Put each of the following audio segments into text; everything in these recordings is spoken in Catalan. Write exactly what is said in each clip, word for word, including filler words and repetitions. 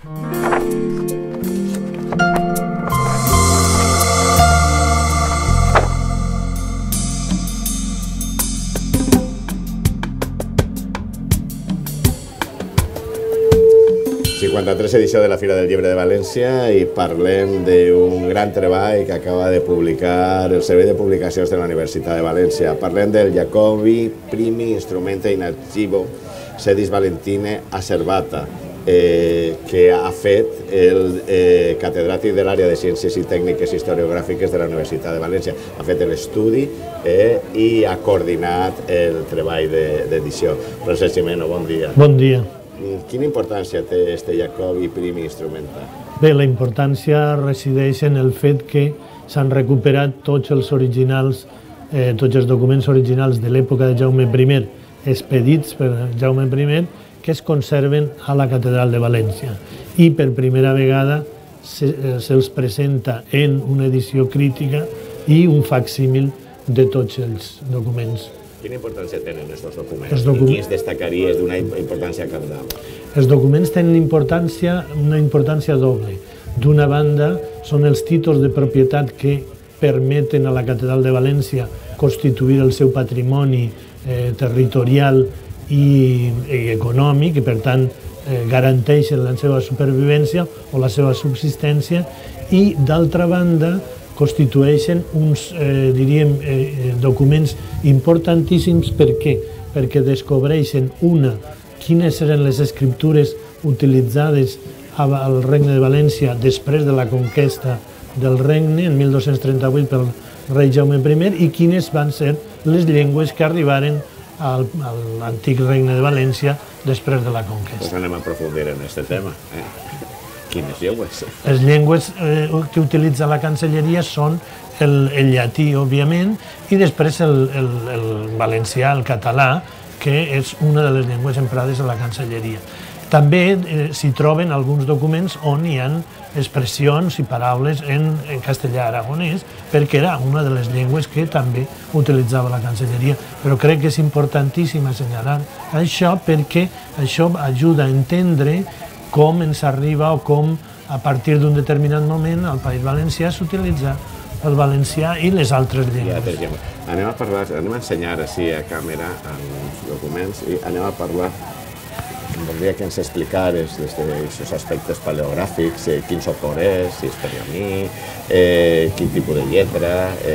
cinquanta-tres edició de la Fira del Llibre de València i parlem d'un gran treball que acaba de publicar el Servei de Publicacions de la Universitat de València. Parlem del Jacobi Primi Instrumente in Archivo Sedis Valentine Acervata, eh, que ha fet el eh, catedràtic de l'àrea de Ciències i Tècniques Historiogràfiques de la Universitat de València. Ha fet l'estudi eh, i ha coordinat el treball d'edició. Francesc Gimeno, bon dia. Bon dia. Quina importància té este Jacobi Primi Instrumenta? Bé, la importància resideix en el fet que s'han recuperat tots els originals, eh, tots els documents originals de l'època de Jaume primer, expedits per Jaume primer, que es conserven a la Catedral de València. I per primera vegada se'ls se presenta en una edició crítica i un facsímil de tots els documents. Quina importància tenen aquests documents? Els docu... I qui es destacaria d'una importància cabdal? Els documents tenen importància, una importància doble. D'una banda, són els títols de propietat que permeten a la Catedral de València constituir el seu patrimoni eh, territorial i, i econòmic, i per tant eh, garanteixen la seva supervivència o la seva subsistència, i d'altra banda, constitueixen uns, eh, diríem, eh, documents importantíssims. Per què? Perquè descobreixen, una, quines eren les escriptures utilitzades al Regne de València després de la conquesta del regne, en mil dos-cents trenta-vuit, pel rei Jaume primer, i quines van ser les llengües que arribaren al, a l'antic Regne de València després de la conquesta. Pues anem a aprofundir en aquest tema. Eh? Quines llengües? Les llengües eh, que utilitza la Cancelleria són el, el llatí, òbviament, i després el, el, el valencià, el català, que és una de les llengües emprades a la Cancelleria. També eh, s'hi troben alguns documents on hi ha expressions i paraules en, en castellà aragonès, perquè era una de les llengües que també utilitzava la Cancelleria. Però crec que és importantíssim assenyalar això, perquè això ajuda a entendre com ens arriba o com, a partir d'un determinat moment, al País Valencià s'utilitza el valencià i les altres llengües. Anem a parlar, anem a ensenyar així a càmera els documents i anem a parlar, voldria que ens explicares des d'aquests aspectes paleogràfics, eh, quin sopor és, si és pergamí, eh, quin tipus de lletra,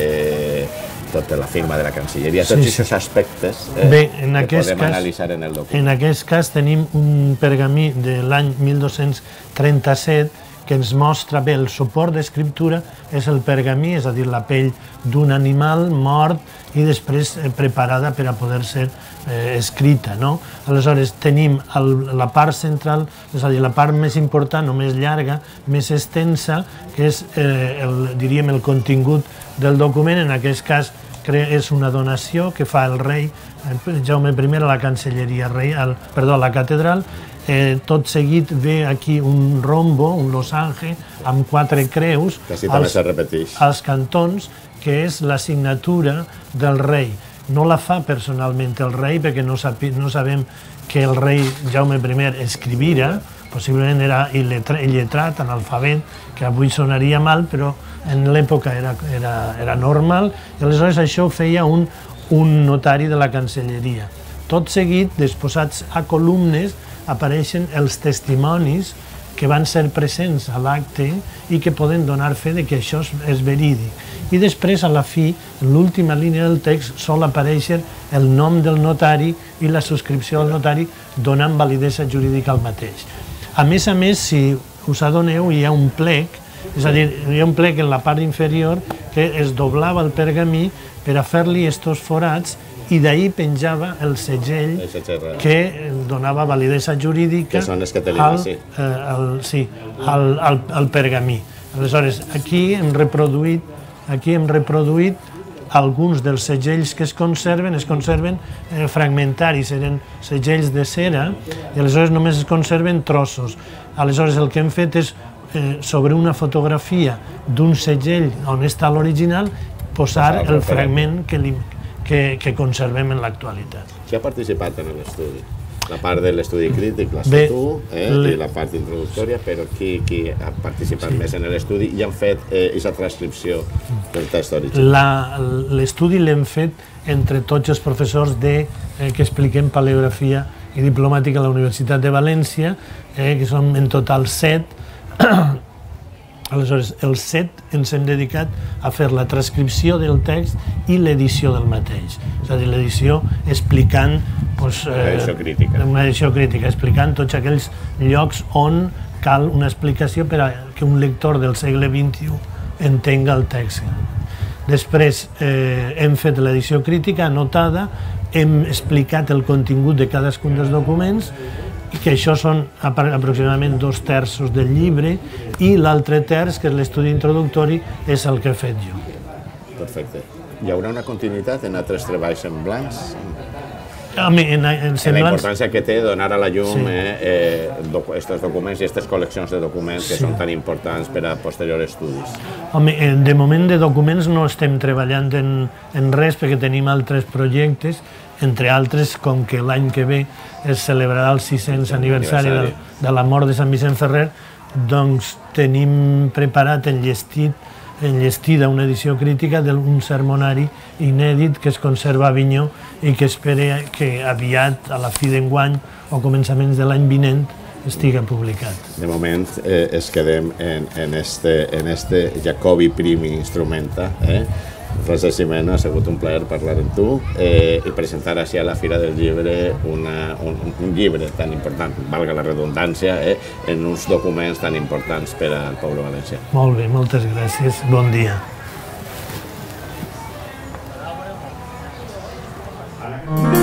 eh, tota la firma de la Cancelleria, tots aquests sí, sí. aspectes eh, Bé, en que podem cas, analitzar en el document. En aquest cas tenim un pergamí de l'any mil dos-cents trenta-set que ens mostra bé el suport d'escriptura, és el pergamí, és a dir, la pell d'un animal mort i després eh, preparada per a poder ser eh, escrita. No? Aleshores, tenim el, la part central, és a dir, la part més important o més llarga, més extensa, que és, eh, el, diríem, el contingut del document. En aquest cas, és una donació que fa el rei Jaume primer a la Cancelleria Reial, perdó, a la catedral. Eh, tot seguit ve aquí un rombo, un losange, amb quatre creus als, als cantons, que és la signatura del rei. No la fa personalment el rei, perquè no, sap, no sabem que el rei Jaume primer escrivira, possiblement era il·letrat, analfabet, que avui sonaria mal, però en l'època era, era, era normal, i aleshores això ho feia un, un notari de la Cancelleria. Tot seguit, disposats a columnes, apareixen els testimonis que van ser presents a l'acte i que poden donar fe de que això és verídic. I després, a la fi, en l'última línia del text, sol aparèixer el nom del notari i la subscripció del notari donant validesa jurídica al mateix. A més a més, si us adoneu, hi ha un plec, és a dir, hi ha un plec en la part inferior que es doblava el pergamí per a fer-li estos forats i d'ahir penjava el segell que donava validesa jurídica al, al, sí, al, al, al pergamí. Aleshores, aquí hem reproduït, aquí hem reproduït alguns dels segells que es conserven, es conserven eh, fragmentaris, eren segells de cera, i aleshores només es conserven trossos. Aleshores, el que hem fet és, eh, sobre una fotografia d'un segell on està l'original, posar el fragment que, li, que, que conservem en l'actualitat. Qui ha participat en l'estudi? La part de l'estudi crític l'has fet tu, i la part introductòria, però qui ha participat més en l'estudi i han fet aquesta transcripció del text original? L'estudi l'hem fet entre tots els professors que expliquem paleografia i diplomàtica a la Universitat de València, que són en total set. Aleshores, els set ens hem dedicat a fer la transcripció del text i l'edició del mateix. És a dir, l'edició explicant... Una edició crítica. Una edició crítica, explicant tots aquells llocs on cal una explicació per a que un lector del segle vint-i-u entenga el text. Després hem fet l'edició crítica anotada, hem explicat el contingut de cadascun dels documents, que això són aproximadament dos terços del llibre, i l'altre terç, que és l'estudi introductori, és el que he fet jo. Perfecte. Hi haurà una continuïtat en altres treballs semblants? En la importància que té donar a la llum aquests documents i aquestes col·leccions de documents que són tan importants per a posteriors estudis. Home, de moment de documents no estem treballant en res perquè tenim altres projectes, entre altres, com que l'any que ve es celebrarà el sis-cents aniversari de la mort de Sant Vicent Ferrer, doncs tenim preparat enllestit enllestida una edició crítica d'un sermonari inèdit que es conserva a Avinyó i que espera que aviat, a la fi d'enguany o començaments de l'any vinent, estiga publicat. De moment es quedem en este Jacobi Primi Instrumenta. Francesc Gimeno, ha sigut un plaer parlar amb tu i presentar així a la Fira del Llibre un llibre tan important, valga la redundància, en uns documents tan importants per al poble valencià. Molt bé, moltes gràcies. Bon dia. Thank you.